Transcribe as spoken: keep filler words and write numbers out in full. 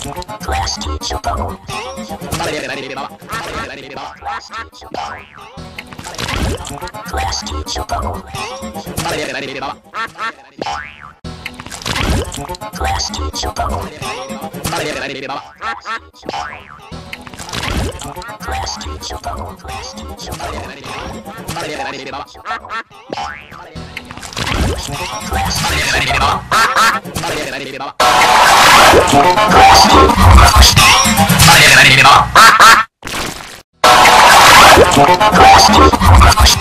Class teacher bubble. Class teacher bubble. Class teacher bubble. Class teacher bubble. Class teacher bubble. Class teacher bubble.